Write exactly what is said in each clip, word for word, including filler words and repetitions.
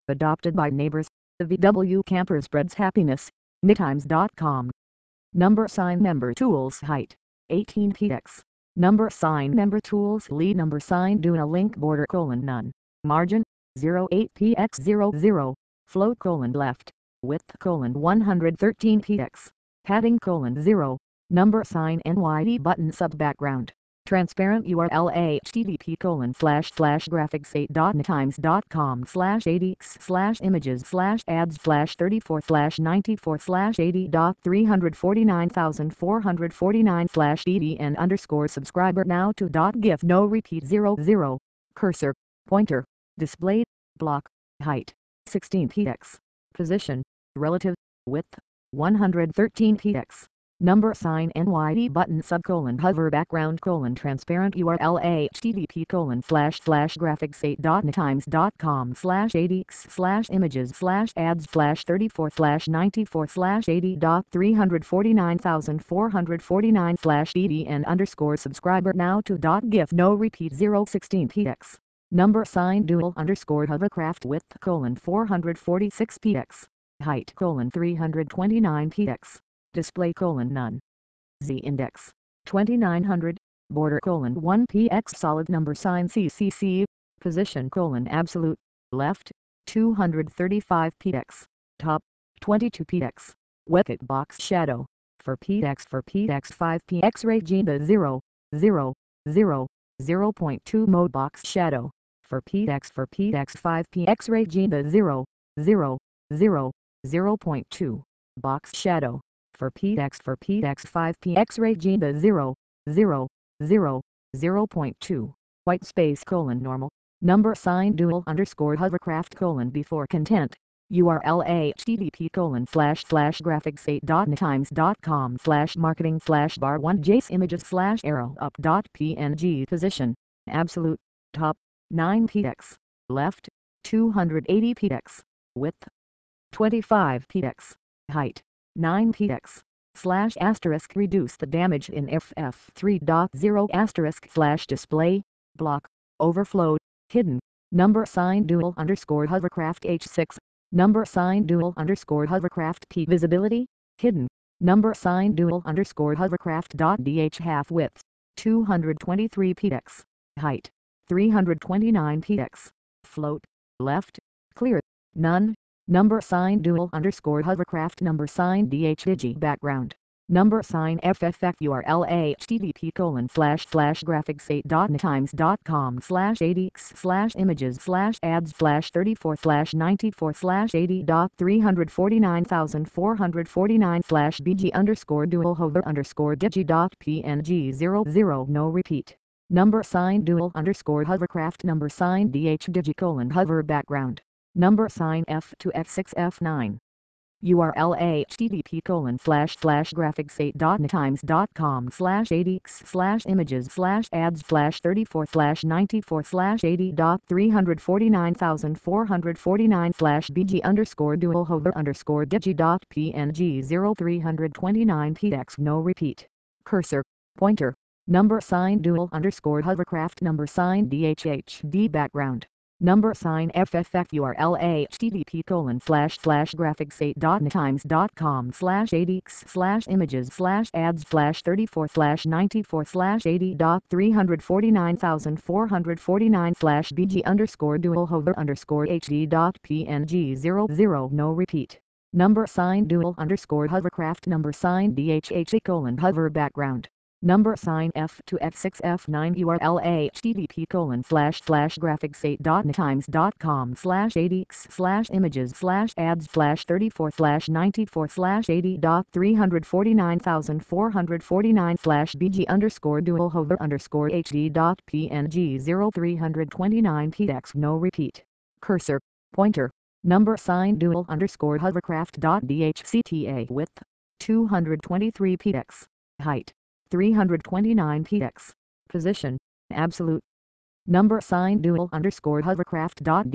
Adopted by neighbors, the V W camper spreads happiness. Nitimes dot com. Number sign Member Tools height, eighteen p x. Number sign Member Tools lead number sign Duna link border colon none. Margin, zero eight p by zero zero. Float colon left. Width colon one hundred thirteen p x. Padding colon zero. Number sign N Y D button sub background. Transparent U R L http colon slash slash graphics eight dot nitimes dot com slash eighty slash images slash ads slash thirty-four slash ninety-four slash eighty dot three hundred forty-nine thousand four hundred forty-nine slash edn underscore subscriber now to dot gif no repeat zero zero. Cursor, pointer, display, block, height, sixteen p x. Position, relative, width, one hundred thirteen p x. Number sign N Y D button subcolon hover background colon transparent U R L http colon slash slash graphics eight dot nitimes dot com slash eighty slash images slash ads slash thirty-four slash ninety-four slash eighty dot three hundred forty-nine thousand four hundred forty-nine slash edn underscore subscriber now to dot gif no repeat zero sixteen p x. Number sign dual underscore hovercraft width colon four hundred forty-six p x. Height colon three hundred twenty-nine p x. Display colon none. Z-index, twenty-nine hundred, border colon one p x solid number sign C C C, position colon absolute, left, two hundred thirty-five p x, top, twenty-two p x, wicket box shadow, for p x for p x five p x Regina zero, zero, zero, zero point two mode box shadow, for p x for p x five p x Regina zero, zero, zero, zero point two, box shadow. For P X for P X five P X Regina zero, zero, zero, zero point two, white space colon normal, number sign dual underscore hovercraft colon before content, U R L http colon slash slash graphics eight dot nitimes dot com slash marketing slash bar one jace images slash arrow up dot png position, absolute, top, nine p x, left, two hundred eighty p x, width, twenty-five p x, height, nine p x, slash asterisk reduce the damage in F F three point zero asterisk flash display, block, overflow, hidden, number sign dual underscore hovercraft H six, number sign dual underscore hovercraft P visibility, hidden, number sign dual underscore hovercraft dot dh half width, two hundred twenty-three p x, height, three hundred twenty-nine p x, float, left, clear, none, number sign dual underscore hovercraft number sign dh digi background, number sign fff url http colon slash slash graphics eight dot nitimes dot com slash eighty slash images slash ads slash thirty-four slash ninety-four slash eighty dot three hundred forty-nine thousand four hundred forty-nine slash bg underscore dual hover underscore digi dot png zero zero no repeat, number sign dual underscore hovercraft number sign dh digi colon hover background, number sign F two F six F nine, U R L http colon slash slash graphics eight dot nitimes dot com slash eighty slash images slash ads slash thirty-four slash ninety-four slash eighty dot three hundred forty-nine thousand four hundred forty-nine slash bg underscore dual hover underscore digi dot png zero three hundred twenty-nine p x no repeat, cursor, pointer, number sign dual underscore hovercraft number sign dhhd background, number sign fff url http colon slash slash graphics eight dot nitimes dot com slash eighty slash images slash ads slash thirty-four slash ninety-four slash eighty dot three hundred forty-nine thousand four hundred forty-nine slash bg underscore dual hover underscore hd dot png zero zero no repeat, number sign dual underscore hovercraft number sign dhh colon hover background, number sign F two F six F nine U R L http colon slash slash graphics eight dot nitimes dot com slash eighty slash images slash ads slash thirty-four slash ninety-four slash eighty dot three hundred forty-nine thousand four hundred forty-nine slash bg underscore dual hover underscore hd dot png zero three hundred twenty-nine p x no repeat, cursor, pointer, number sign dual underscore hovercraft dot dhcta width, two hundred twenty-three p x, height, three hundred twenty-nine p x, position, absolute, number sign dual underscore hovercraft dot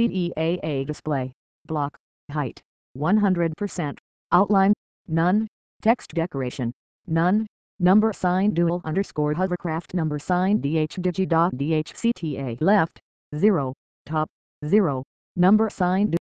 dhceaa display, block, height, one hundred percent, outline, none, text decoration, none, number sign dual underscore hovercraft number sign dh digi dot dhcta left, zero, top, zero, number sign